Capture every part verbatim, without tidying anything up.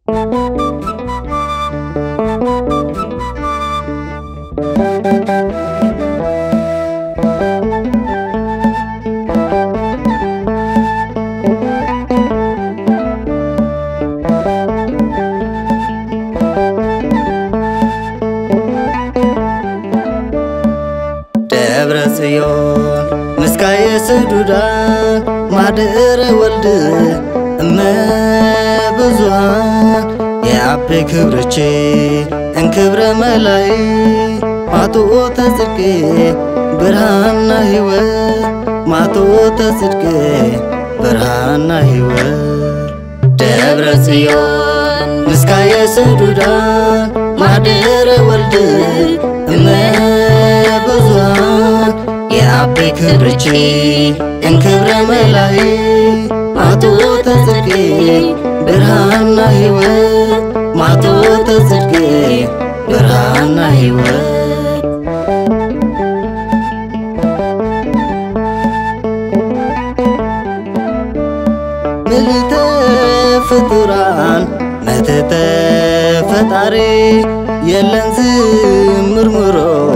ደብረ ጽዮን ምስካየ ስዱዳን ማደረ ወልድ እመ ብዙኃን የአቤ ክብርቼ እንክብረ መላይ ማቶተ ጽድቄ ብርሃንና ሕይወት ማቶተ ጽድቄ ብርሃንና ሕይወት ደብረ ጽዮን ምስካየ ስዱዳን ማደረ ወልድ እመ ብዙኃን የአቤ ክብርቼ እንክብረ መላይ ማቶተ ጽድቄ ብርሃንና ሕይወት ማቶተ ጽድቄ ብርሃንና ሕይወት ምልዕተ ፍጡራን መትሕተ ፈጣሪ የለን ዝምርምሮ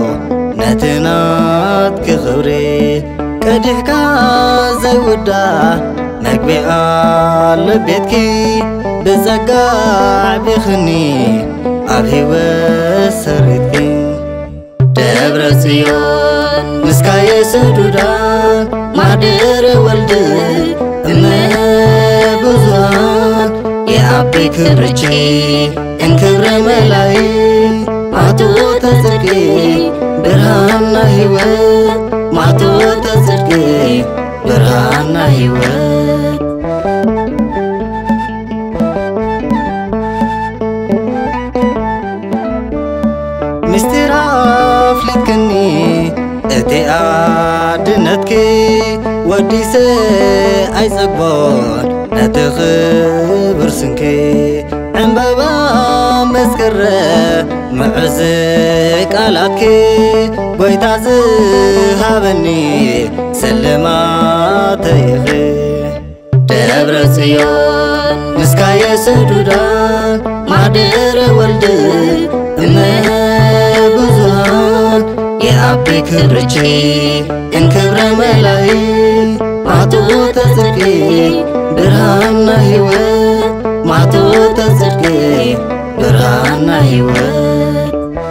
ነትናት ክኽብሪ ቀዲሕካ ዘይውዳ መግቢኣ ለቤትኪ ብጸጋ ዕቢኽኒ ኣብ ሕይወት ሰሪትኪ ደብረ ጽዮን ምስካየ ስዱዳን ማደረ ወልድ እመ ብዙኃን የአቤ ክብርቼ እንክብረ መላይ ማቶተ ጽድቄ ብርሃንና ሕይወት ማቶተ ጽድቄ ብርሃንና ሕይወት ምስጢር ኣፍሊትክኒ እቲ ኣድነትኪ ወዲሰ ኣይጸግቦን ነቲ ኽብር ስንኪ ዕምበባ መስከረ ምዕዝ ቃላትኪ ጐይታ ዝሃበኒ ስልማተይኺ ደብረ ጽዮን ምስካየ ስዱዳን ማደረ ወልድ እመ ብዙኃን የአቤ ክብርቼ እንክብረ መላይ ማቶተ ጽድቄ ብርሃንና ሕይወት ማቶተ ጽድቄ ብርሃንና ሕይወት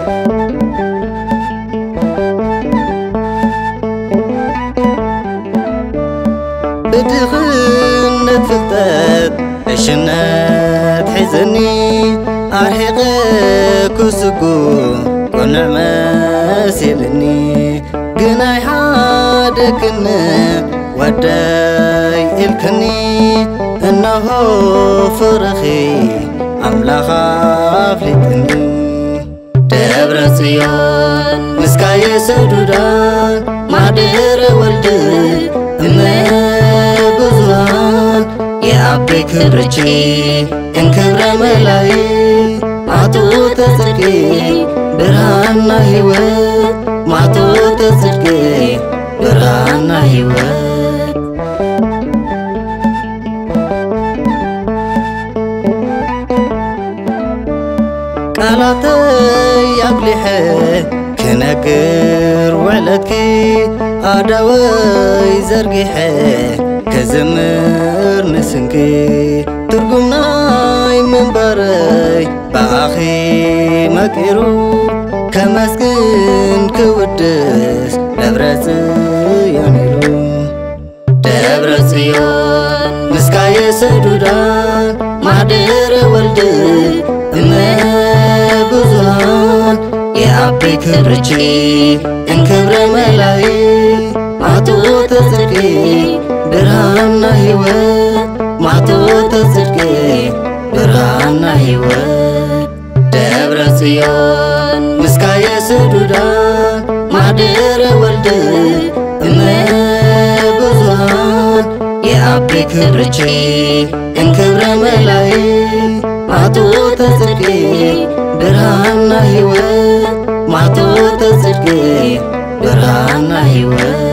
ብድኽነት ፍልጠት ዕሽነት ሒዘኒ ኣርሒቐ ክስጉ ቈኑዕ መሲልኒ ግናይ ሓደ ክነ ወደይ ኢልክኒ እነሆ ፍቕርኺ ኣምላኽ ኣፍሊጥኒ ደብረ ጽዮን ምስካየ ስዱዳን ማደረ ወልድ እመ ብዙኃን የአቤ ክብርቼ እንክብረ መላይ ማቶተ ጽድቄ ብርሃንና ሕይወት ማቶተ ጽድቄ ብርሃንና ሕይወት ቃላተይ ኣግሊሐ ክነግር ውዕለትኪ ኣዳወይ ዘርጊሐ ክዝምር ንስንኪ ትርጉም ናይ ምንባረይ ብኣኺ መቂሩ ከመስግን ክውድስ ደብረ ጽዮን ኢሉ ደብረ ጽዮን ምስካየ ስዱዳን ማደረ ወልድ እመ ብዙኃን የአቤ ክብርቼ እንክብረ መላይ ማቶተ ጽድቄ ብርሃንና ሕይወት ማቶተ ጽድቄ ብርሃንና ሕይወት ደብረ ጽዮን ምስካየ ስዱዳን ማደረ ወልድ እመ ብዙኃን የአቤ ክብርቼ እንክብረ መላይ ማቶተ ጽድቄ ብርሃንና ሕይወት ማቶተ ጽድቄ ብርሃንና ሕይወት